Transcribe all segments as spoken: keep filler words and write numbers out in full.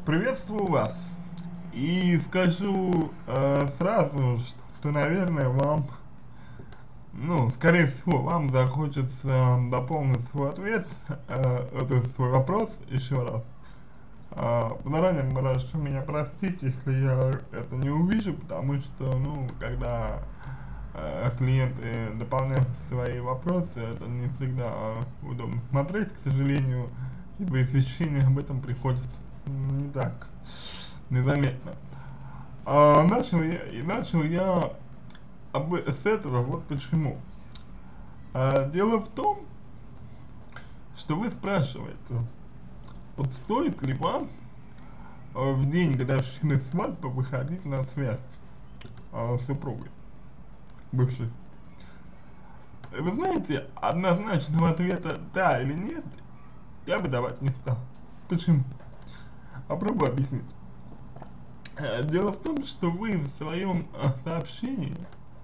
Приветствую вас. И скажу э, сразу, что, наверное, вам, ну, скорее всего, вам захочется дополнить свой ответ, э, это свой вопрос еще раз. А, заранее прошу меня простить, если я это не увижу, потому что, ну, когда э, клиенты дополняют свои вопросы, это не всегда удобно смотреть, к сожалению, ибо извещения об этом приходят не так незаметно. А начал я, и начал я об, с этого вот почему. А, дело в том, что вы спрашиваете, вот стоит ли вам а, в день годовщины свадьбы выходить на связь а, с супругой, бывшей. Вы знаете, однозначного ответа да или нет я бы давать не стал. Почему? Попробую объяснить. Дело в том, что вы в своем а, сообщении,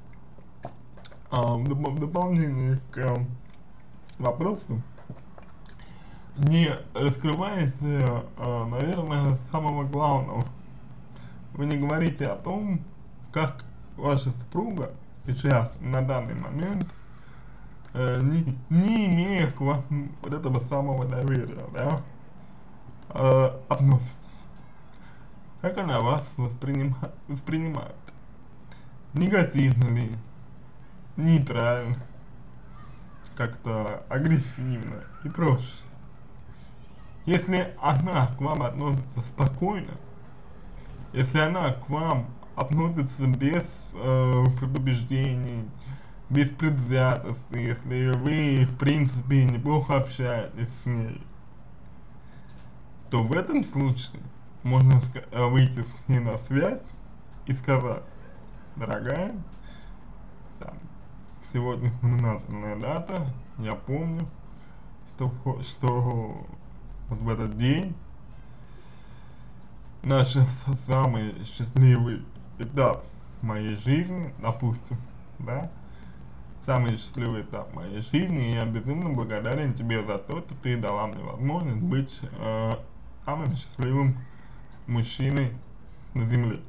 а, в, доп в дополнение к а, вопросу, не раскрываете, а, наверное, самого главного. Вы не говорите о том, как ваша супруга сейчас, на данный момент, э, не, не имея к вам вот этого самого доверия, да, э, относится. Как она вас воспринима, воспринимает? Негативно ли? Нейтрально? Как-то агрессивно и прочее. Если она к вам относится спокойно, если она к вам относится без э, предубеждений, без предвзятости, если вы, в принципе, неплохо общаетесь с ней, то в этом случае можно выйти с ней на связь и сказать: дорогая, там, сегодня знаменательная дата, я помню, что, что вот в этот день наш самый счастливый этап моей жизни, допустим, да, самый счастливый этап моей жизни, и я безумно благодарен тебе за то, что ты дала мне возможность быть э, самым счастливым мужчиной на земле.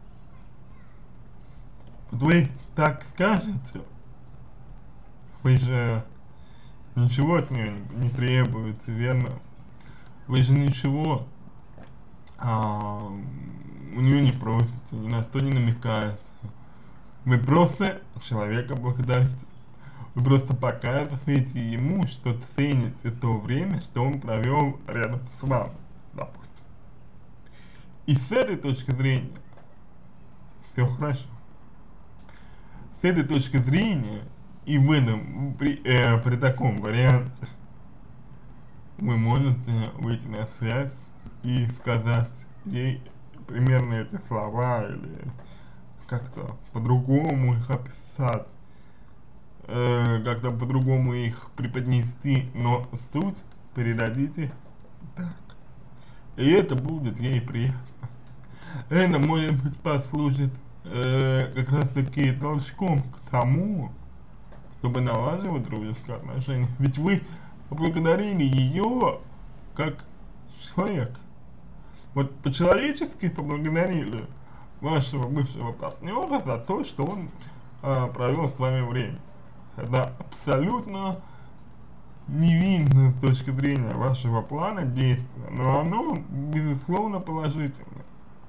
Вот вы так скажете, вы же ничего от нее не, не требуете, верно? Вы же ничего а, у нее не просите, ни на что не намекаете. Вы просто человека благодарите. Вы просто показываете ему, что цените то время, что он провел рядом с вами, допустим. И с этой точки зрения все хорошо. С этой точки зрения и в этом, при, э, при таком варианте вы можете выйти на связь и сказать ей примерно эти слова или как-то по-другому их описать, э, как-то по-другому их преподнести, но суть передадите так. И это будет ей приятно. Это, может быть, послужит э, как раз таки толчком к тому, чтобы налаживать дружеские отношения. Ведь вы поблагодарили ее как человек. Вот по-человечески поблагодарили вашего бывшего партнера за то, что он э, провел с вами время. Это абсолютно невинно с точки зрения вашего плана действия, но оно, безусловно, положительное.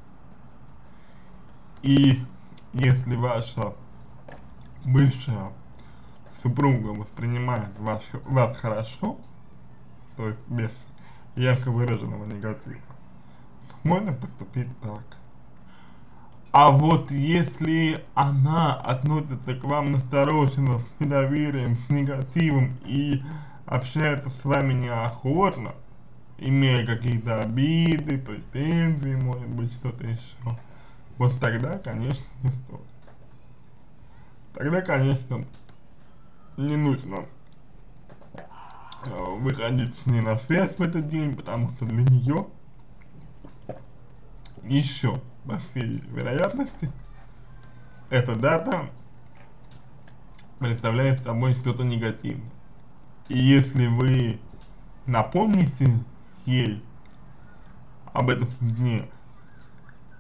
И если ваша бывшая супруга воспринимает вас, вас хорошо, то есть без ярко выраженного негатива, то можно поступить так. А вот если она относится к вам настороженно, с недоверием, с негативом и общается с вами неохотно, имея какие-то обиды, претензии, может быть, что-то еще, вот тогда, конечно, не стоит. Тогда, конечно, не нужно э, выходить с ней на связь в этот день, потому что для нее еще, по всей вероятности, эта дата представляет собой что-то негативное. И если вы напомните ей об этом дне,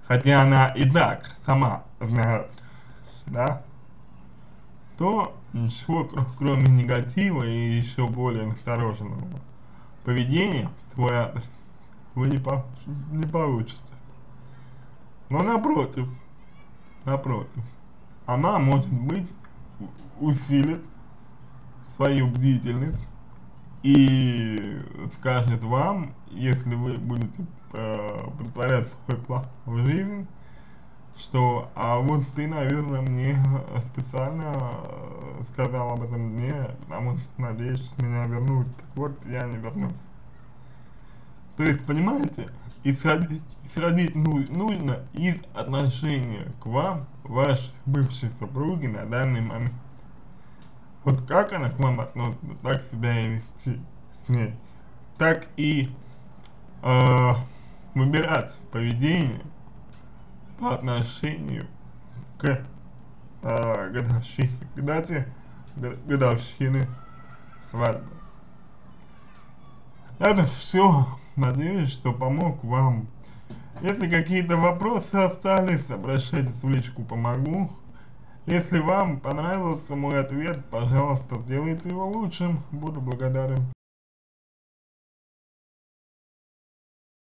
хотя она и так сама знает, да, то ничего, кроме негатива и еще более настороженного поведения в свой адрес вы не, по не получите. Но напротив, напротив, она, может быть, усилит свою бдительность и скажет вам, если вы будете э, притворять свой план в жизнь, что а вот ты, наверное, мне специально сказал об этом мне, потому что надеешься меня вернуть, так вот я не вернусь. То есть, понимаете, исходить, исходить ну, нужно из отношения к вам, вашей бывшей супруги на данный момент. Вот как она к вам относится, так себя и вести с ней, так и э, выбирать поведение по отношению к э, годовщине, к дате годовщины свадьбы. Это все. Надеюсь, что помог вам. Если какие-то вопросы остались, обращайтесь в личку, помогу. Если вам понравился мой ответ, пожалуйста, сделайте его лучшим. Буду благодарен.